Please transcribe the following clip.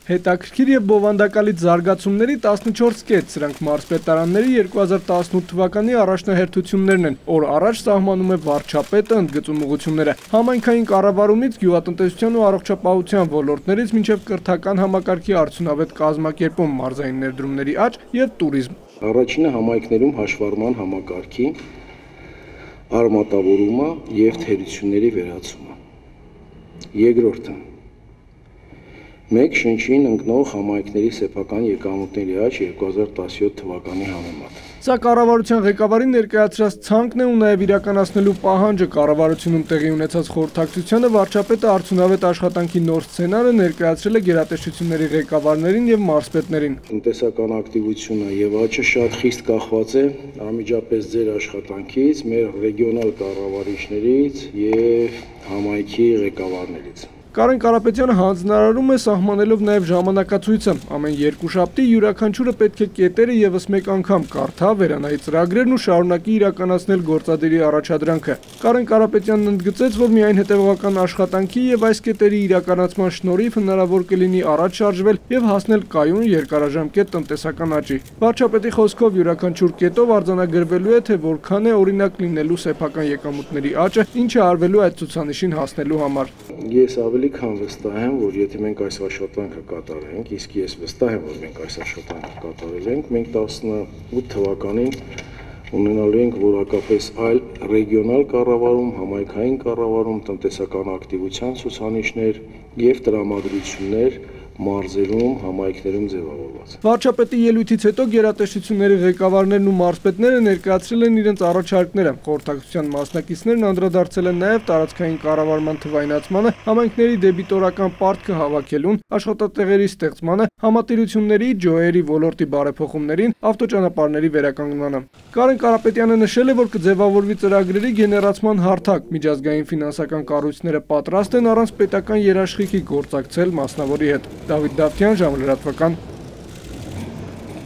Հետաքրքիր եւ բովանդակալից զարգացումների 14 կետ, սրանք մարզպետարանների 2018 թվականի առաջնահերթություններն են, օր առաջ սահմանում է վարչապետը ընդգծում ուղղությունները։ Համայնքային կառավարումից գյուղատնտեսության ու առողջապահության ոլորտներից մինչև կրթական համակարգի արդյունավետ կազմակերպում, մարզային ներդրումների աճ եւ տուրիզմ։ Առաջինը համայնքներում հաշվառման համակարգի արմատավորումը եւ թերությունների վերացումը։ Երկրորդը մեկ շնչին ընկնող համայնքների սեփական եկամուտների աճ 2017 թվականի համեմատ։ Սա կառավարության ղեկավարին ներկայացրած ցանկն է ու նաև իրականացնելու պահանջը կառավարությունում տեղի ունեցած խորհրդակցությանը վարչապետը արդյունավետ աշխատանքի նոր սցենարը ներկայացրել է գերատեսչությունների ղեկավարներին եւ մարզպետներին։ Տնտեսական ակտիվությունը եւ աճը շատ խիստ կախված է անմիջապես ձեր աշխատանքից, մեր ռեգիոնալ կառավարիչներից եւ համայնքի ղեկավարներից։ Կարեն Կարապետյանը հանձնարարում է սահմանելով նաև ժամանակացույցը։ Ամեն երկուշաբթի յուրաքանչյուրը պետք է կետերը եւս մեկ անգամ կարդա, վերանայի ծրագրերն ու շարունակի իրականացնել գործադիրի առաջադրանքը։ Կարեն Կարապետյանն ընդգծեց, որ միայն հետևողական աշխատանքի եւ այս կետերի իրականացման շնորհիվ հնարավոր կլինի առաջ շարժվել եւ հասնել կայուն երկարաժամկետ տնտեսական աճի։ Վարչապետի խոսքով յուրաքանչյուր կետով արձանագրվելու է, թե որքան է օրինակ լինելու սեփական եկամուտների աճը, ինչը արվելու այդ ցուցանիշին հասնելու համար։ Ես ավելի քան վստահ եմ, որ եթե մենք այս աշխատանքը կատարենք, իսկ ես վստահ եմ, որ մենք այս աշխատանքը կատարել ենք, մենք 18 թվականին ունենալու ենք որակապես այլ ռեգիոնալ կառավարում, համայնքային կառավարում, տնտեսական ակտիվության ցուցանիշներ եւ տրամադրություններ մարզերում, համայնքներում ձևավորված։ Վարչապետի ելույթից հետո գերատեսչությունների ղեկավարներն ու մարզպետները ներկայացրել են իրենց առաջարկները։ Խորհրդակցության մասնակիցներն անդրադարձել են նաև տարածքային կառավարման թվայնացմանը, համայնքների դեբիտորական պարտքը հավաքելուն, աշխատատեղերի ստեղծմանը, համատիրությունների, ջոերի ոլորտի բարեփոխումներին, ավտոճանապարհների վերականգնմանը։ Կարեն Կարապետյանը նշել է, որ կձևավորվի ծրագրերի գեներացման հարթակ, միջազգային ֆինանսական կառույցները պատրաստ են առանց պետական երաշխիքի գործակցել մասնավորի հետ։ Դավիթ Դավթյան, ժամը լրատվական։